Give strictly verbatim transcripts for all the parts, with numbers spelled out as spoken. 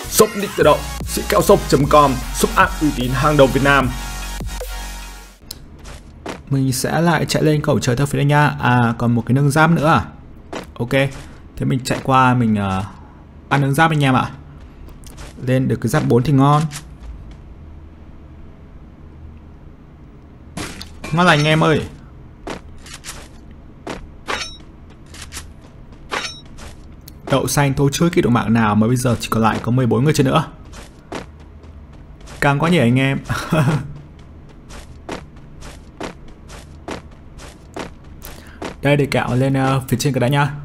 Shop Nick tự động, sĩ kẹo shop chấm com, shop app uy tín hàng đầu Việt Nam. Mình sẽ lại chạy lên cổng chờ theo phía đây nha. À còn một cái nâng giáp nữa à? Ok, thế mình chạy qua mình uh, ăn nâng giáp anh em ạ. Lên được cái giáp bốn thì ngon. Ngon lành anh em ơi. Đậu xanh thôi chưa kịp được mạng nào mà bây giờ chỉ còn lại có mười bốn người chơi nữa. Càng quá nhỉ anh em. Đây để kẹo lên uh, phía trên cái đã nhá.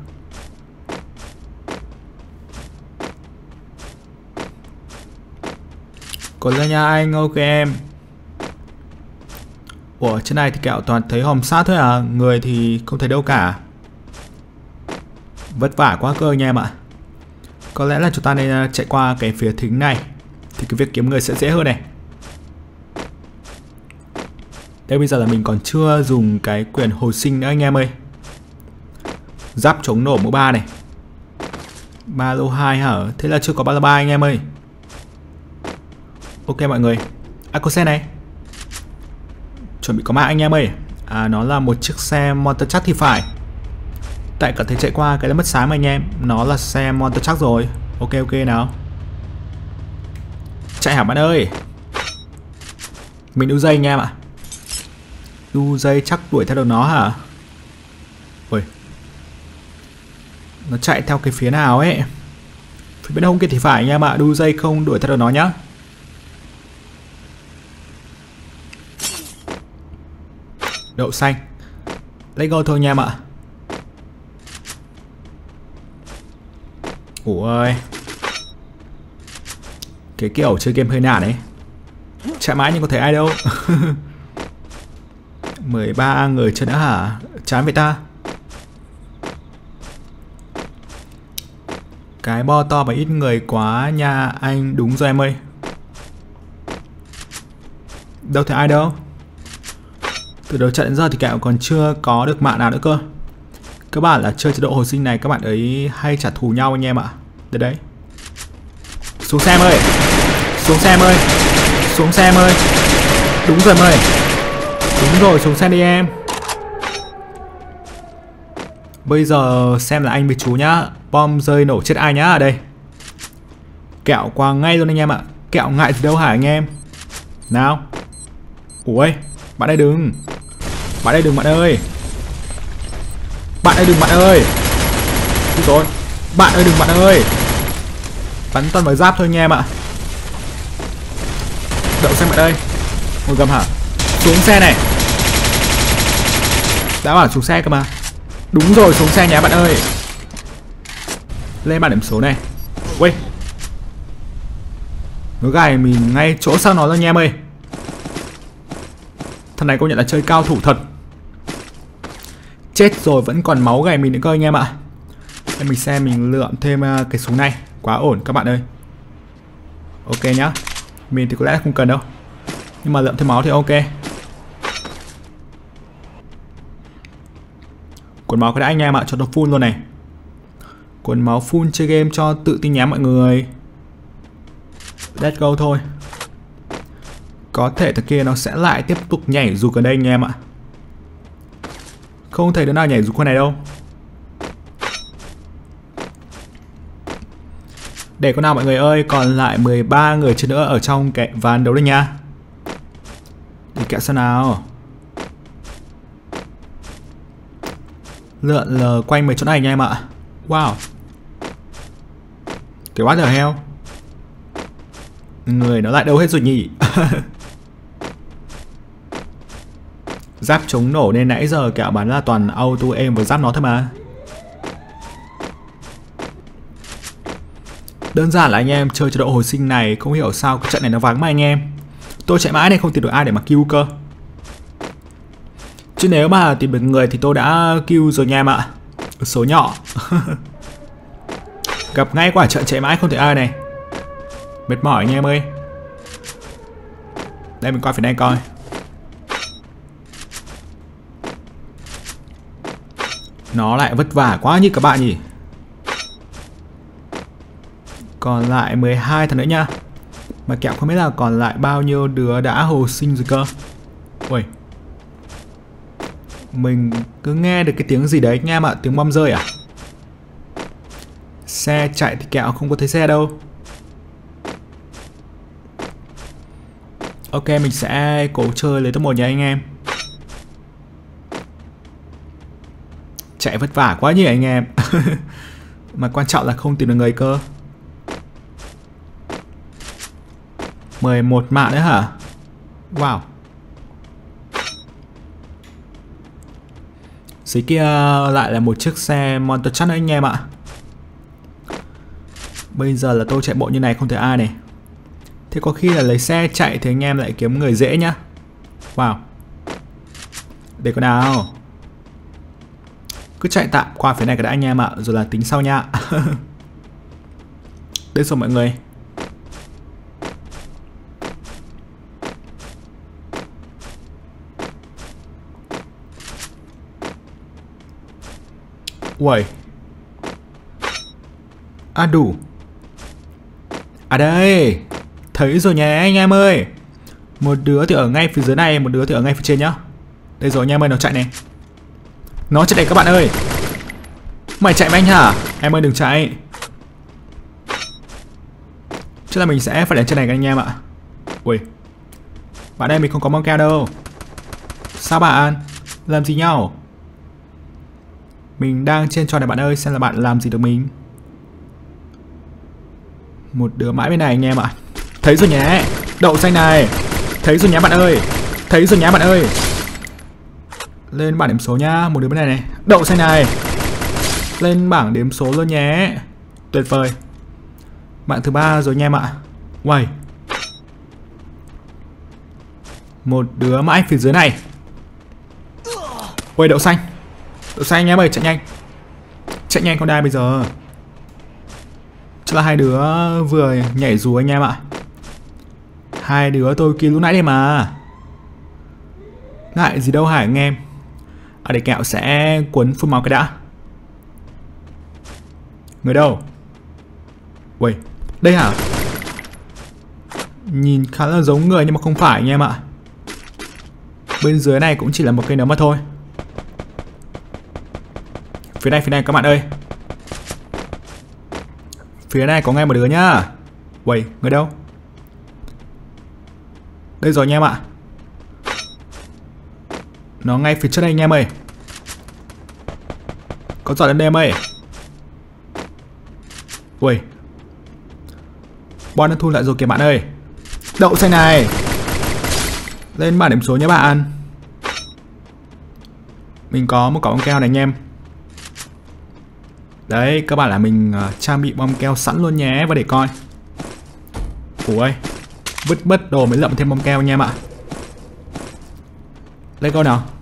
Còn lên nha anh, ok em. Ủa trên này thì kẹo toàn thấy hòm sát thôi à, người thì không thấy đâu cả. Vất vả quá cơ anh em ạ. Có lẽ là chúng ta nên chạy qua cái phía thính này thì cái việc kiếm người sẽ dễ hơn này. Đây bây giờ là mình còn chưa dùng cái quyền hồi sinh nữa anh em ơi. Giáp chống nổ mũ ba này. Ba lô hai hả? Thế là chưa có ba lô ba anh em ơi. Ok mọi người. À có xe này. Chuẩn bị có mạng anh em ơi. À nó là một chiếc xe motor truck thì phải. Tại cả thấy chạy qua cái là mất sáng mà anh em. Nó là xe motor truck rồi. Ok ok nào. Chạy hả bạn ơi. Mình đu dây anh em ạ. Đu dây chắc đuổi theo được nó hả? Ôi. Nó chạy theo cái phía nào ấy. Phía bên hông kia thì phải anh em ạ. Đu dây không đuổi theo được nó nhá. Đậu xanh. Let's go thôi anh em ạ. Ủa cái kiểu chơi game hơi nản ấy. Chạy mãi nhưng có thấy ai đâu. mười ba người chơi đã hả? Chán vậy ta. Cái bo to và ít người quá nha anh. Đúng rồi em ơi. Đâu thấy ai đâu. Từ đầu trận đến giờ thì kẹo còn chưa có được mạng nào nữa cơ. Các bạn là chơi chế độ hồi sinh này các bạn ấy hay trả thù nhau anh em ạ. Đây đấy. Xuống xe em ơi. Xuống xe em ơi. Xuống xe em ơi. Đúng rồi em ơi. Đúng rồi xuống xe đi em. Bây giờ xem là anh với chú nhá. Bom rơi nổ chết ai nhá ở đây. Kẹo qua ngay luôn anh em ạ. Kẹo ngại gì đâu hả anh em. Nào. Ui bạn ơi đừng. Bạn ơi đừng bạn ơi. Bạn ơi đừng bạn ơi. Đúng rồi. Bạn ơi đừng bạn ơi. Bắn toàn vào giáp thôi anh em ạ. Đậu xem bạn ơi. Ngồi gầm hả? Xuống xe này. Đã bảo xuống xe cơ mà. Đúng rồi xuống xe nhé bạn ơi. Lên bảng điểm số này. Ui. Nó gài mình ngay chỗ sau nó rồi anh em ơi. Thằng này công nhận là chơi cao thủ thật. Chết rồi vẫn còn máu gầy mình nữa cơ anh em ạ. Để mình xem mình lượm thêm cái súng này. Quá ổn các bạn ơi. Ok nhá. Mình thì có lẽ không cần đâu. Nhưng mà lượm thêm máu thì ok. Quần máu cái đã anh em ạ. Cho nó full luôn này. Quần máu full chơi game cho tự tin nhé mọi người. Let's go thôi. Có thể thằng kia nó sẽ lại tiếp tục nhảy dù ở đây anh em ạ. Không thấy đứa nào nhảy dù con này đâu. Để con nào mọi người ơi. Còn lại mười ba người chơi nữa ở trong cái ván đấu đây nha. Đi kẹo sao nào. Lượn lờ quanh mấy chỗ này anh em ạ. Wow. Cái what the hell. Người nó lại đâu hết rồi nhỉ. Giáp chống nổ nên nãy giờ kẹo bắn là toàn auto aim với giáp nó thôi mà. Đơn giản là anh em chơi chế độ hồi sinh này không hiểu sao cái trận này nó vắng mà anh em. Tôi chạy mãi này không tìm được ai để mà kill cơ. Chứ nếu mà tìm được người thì tôi đã kill rồi nha em ạ. Số nhỏ. Gặp ngay quả trận chạy mãi không thấy ai này. Mệt mỏi anh em ơi. Đây mình coi phía đây coi. Nó lại vất vả quá như các bạn nhỉ. Còn lại mười hai thằng nữa nha. Mà kẹo không biết là còn lại bao nhiêu đứa đã hồi sinh rồi cơ. Ui, mình cứ nghe được cái tiếng gì đấy anh em ạ. Tiếng bom rơi à? Xe chạy thì kẹo không có thấy xe đâu. Ok, mình sẽ cố chơi lấy top một nha anh em. Chạy vất vả quá nhỉ anh em. Mà quan trọng là không tìm được người cơ. mười một mạng nữa hả? Wow. Dưới kia lại là một chiếc xe Monster Truck nữa anh em ạ. Bây giờ là tôi chạy bộ như này không thấy ai này. Thế có khi là lấy xe chạy thì anh em lại kiếm người dễ nhá. Wow. Để có nào. Cứ chạy tạm qua phía này cái đã anh em ạ. Rồi là tính sau nha. Đây rồi mọi người. Uầy. À đủ. À đây. Thấy rồi nhé anh em ơi. Một đứa thì ở ngay phía dưới này, một đứa thì ở ngay phía trên nhá. Đây rồi anh em ơi, nó chạy này. Nó chạy này các bạn ơi. Mày chạy với anh hả? Em ơi đừng chạy. Chắc là mình sẽ phải đến trên này các anh em ạ. Ui. Bạn ơi, mình không có bom keo đâu. Sao bạn? Làm gì nhau? Mình đang trên trò này bạn ơi, xem là bạn làm gì được mình. Một đứa mãi bên này anh em ạ. Thấy rồi nhé. Đậu xanh này. Thấy rồi nhé bạn ơi. Thấy rồi nhé bạn ơi. Lên bảng điểm số nhá. Một đứa bên này này. Đậu xanh này. Lên bảng điểm số luôn nhé. Tuyệt vời. Bạn thứ ba rồi anh em ạ. Uầy. Một đứa mãi phía dưới này. Ui đậu xanh. Đậu xanh anh em ơi, chạy nhanh. Chạy nhanh con đai bây giờ. Chắc là hai đứa vừa nhảy dù anh em ạ. Hai đứa tôi kia lúc nãy đây mà. Ngại gì đâu hả anh em. À để kẹo sẽ cuốn phun máu cái đã. Người đâu? Ui, đây hả? Nhìn khá là giống người nhưng mà không phải anh em ạ. Bên dưới này cũng chỉ là một cây nấm mà thôi. Phía này, phía này các bạn ơi. Phía này có ngay một đứa nhá. Ui, người đâu? Đây rồi anh em ạ. Nó ngay phía trước đây anh em ơi. Có giỏi lên đây em ơi. Ui. Bon đã thu lại rồi kìa bạn ơi. Đậu xanh này. Lên bảng điểm số nhé bạn. Mình có một quả bom keo này anh em. Đấy, các bạn là mình uh, trang bị bom keo sẵn luôn nhé. Và để coi. Ui. Vứt mất đồ mới lậm thêm bom keo anh em ạ. Lên câu nào.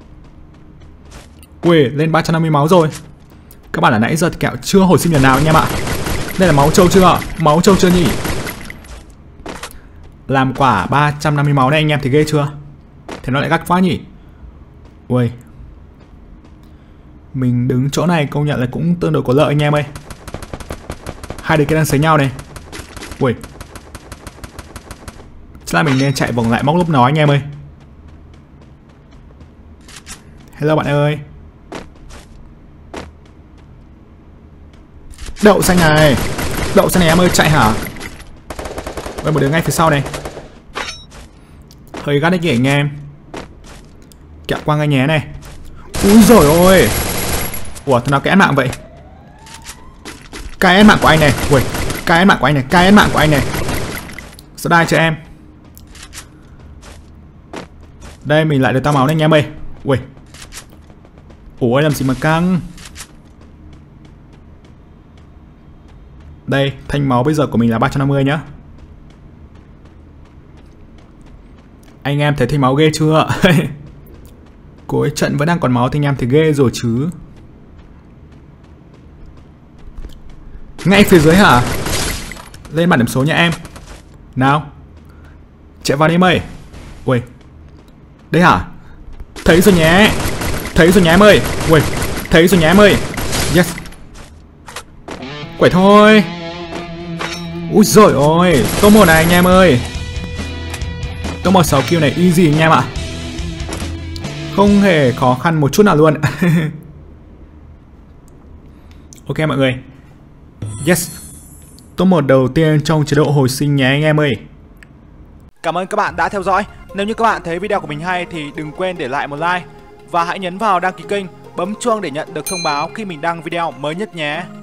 Ui, lên ba trăm năm mươi máu rồi. Các bạn là nãy giờ thì kẹo chưa hồi sinh lần nào anh em ạ. Đây là máu trâu chưa? Máu trâu chưa nhỉ? Làm quả ba trăm năm mươi máu này anh em thì ghê chưa? Thế nó lại gắt quá nhỉ? Ui. Mình đứng chỗ này công nhận là cũng tương đối có lợi anh em ơi. Hai đứa kia đang sấy nhau này. Ui. Chắc là mình nên chạy vòng lại móc lúc nó anh em ơi. Hello bạn ơi. Đậu xanh này. Đậu xanh này em ơi, chạy hả? Ôi, một đứa ngay phía sau này. Hơi gắt đấy kìa anh em. Kẹo qua ngay nhé này. Úi dồi ôi. Ủa, thằng nào cái ăn mạng vậy? Cái ăn mạng của anh này. Ui, cái ăn mạng của anh này. Cái ăn mạng của anh này. Sao đai cho em. Đây, mình lại được tao máu đấy anh em ơi. Ui. Ủa, làm gì mà căng. Đây, thanh máu bây giờ của mình là ba trăm năm mươi nhá. Anh em thấy thanh máu ghê chưa? Cuối trận vẫn đang còn máu thì anh em thấy ghê rồi chứ. Ngay phía dưới hả? Lên bảng điểm số nha em. Nào. Chạy vào đi em ơi. Ui. Đây hả? Thấy rồi nhé. Thấy rồi nhé em ơi. Ui. Thấy rồi nhé em ơi. Yes. Quẩy thôi. Úi giời ơi, top một này anh em ơi. Top một sáu kill này easy anh em ạ. Không hề khó khăn một chút nào luôn. Ok mọi người. Yes. Top một đầu tiên trong chế độ hồi sinh nhé anh em ơi. Cảm ơn các bạn đã theo dõi. Nếu như các bạn thấy video của mình hay thì đừng quên để lại một like. Và hãy nhấn vào đăng ký kênh, bấm chuông để nhận được thông báo khi mình đăng video mới nhất nhé.